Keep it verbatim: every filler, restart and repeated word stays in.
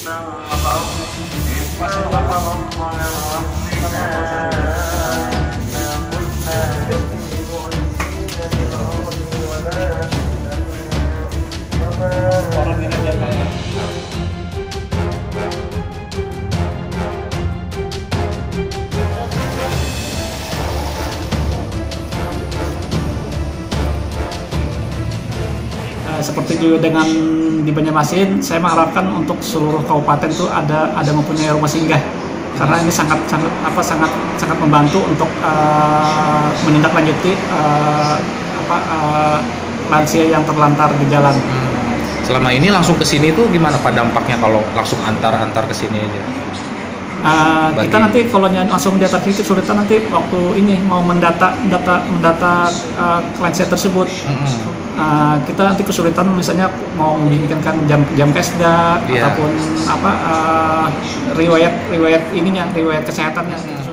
Orang ini aja. Seperti juga dengan di Banjarmasin, saya mengharapkan untuk seluruh kabupaten itu ada ada mempunyai rumah singgah, karena ini sangat sangat apa sangat sangat membantu untuk uh, menindaklanjuti uh, apa uh, lansia yang terlantar di jalan. Selama ini langsung ke sini tuh gimana Pak dampaknya kalau langsung antar-antar ke sini aja? Uh, kita nanti kalau langsung mendata itu kesulitan nanti waktu ini mau mendata mendata mendata uh, lansia tersebut. Mm-hmm. Uh, kita nanti kesulitan misalnya mau membikinkan jam jam kesda yeah. ataupun apa uh, riwayat riwayat ininya riwayat kesehatannya.